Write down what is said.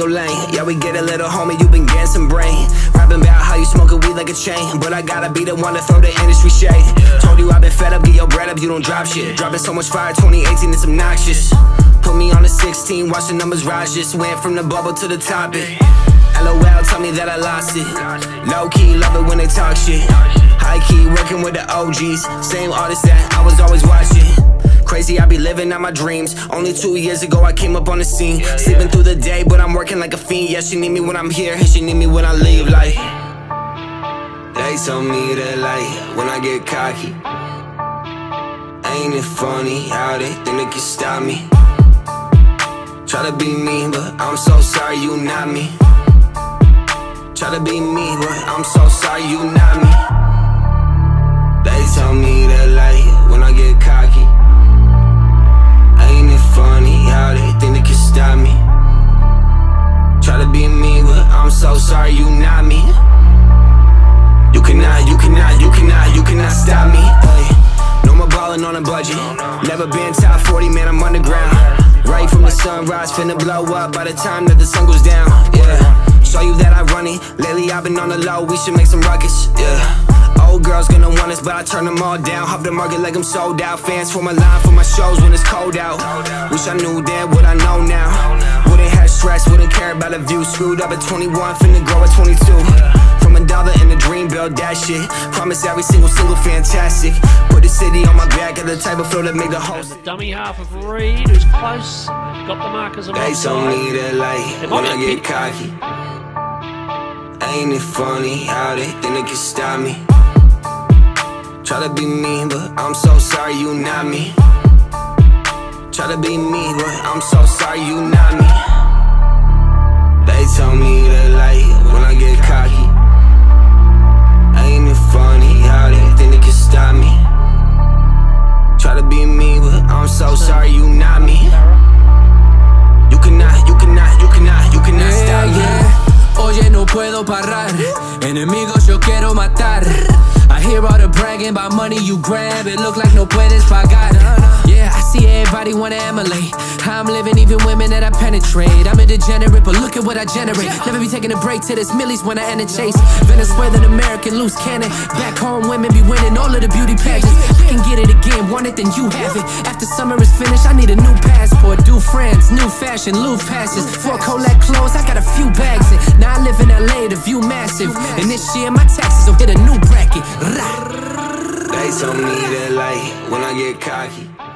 your lane. Yeah, we get a little homie, you been getting some brain. Rapping about how you smoking weed like a chain, but I gotta be the one to throw the industry shade. Told you I've been fed up, get your bread up, you don't drop shit. Dropping so much fire, 2018, it's obnoxious. Put me on the 16, watch the numbers rise. Just went from the bubble to the topic. LOL, tell me that I lost it. Low-key, love it when they talk shit. High-key, working with the OGs. Same artist that I was always watching. Crazy, I be living out my dreams. Only 2 years ago I came up on the scene. Sleeping through the day, but I'm working like a fiend. Yeah, she need me when I'm here, and she need me when I leave. Like, they told me that like, when I get cocky, ain't it funny how they think they can stop me? Try to be me, but I'm so sorry you not me. Try to be me, but I'm so sorry you not me. They tell me that like, when I get cocky, ain't it funny how they think they can stop me? Try to be me, but I'm so sorry you not me. You cannot stop me. Ay, no more ballin' on a budget. Never been top 40, man, I'm underground. Right from the sunrise, finna blow up by the time that the sun goes down. Yeah, show you that I run it. Lately I've been on the low, we should make some ruckus. Yeah, old girls gonna want us, but I turn them all down. Hop the market like I'm sold out. Fans for my line for my shows when it's cold out. Wish I knew then what I know now. Wouldn't have stress, wouldn't care about a view. Screwed up at 21, finna grow at 22. From a dollar in a dream, build that shit. Promise every single fantastic. Put the city on my back, at the type of flow that make the host. Dummy half of Reed, who's close. Got the markers on the They told me that like, when I get cocky, ain't it funny how they think they can stop me? Try to be me, but I'm so sorry you not me. Try to be me, but I'm so sorry you not me. They told me that like, when I get cocky, ain't it funny how they think they can stop me? Try to be me, but I'm so sorry you not me. You cannot stop me. Oye, no puedo parar. Enemigos yo quiero matar. I hear all the bragging about money you grab. It look like no puedes pagar. Yeah, I see everybody wanna emulate how I'm living, even women that I penetrate. I'm a degenerate, but look at what I generate. Never be taking a break till this millies when I end a chase. Venezuelan American loose cannon. Back home women be winning all of the beauty pageants. I can get it again, want it then you have it. After summer is finished, I need a new passport. New friends, new fashion, loose passes. For Colette clothes, I got a few bags in. Now I live in LA, the view massive. And this year my taxes will hit a new bracket. They told me that like, when I get cocky,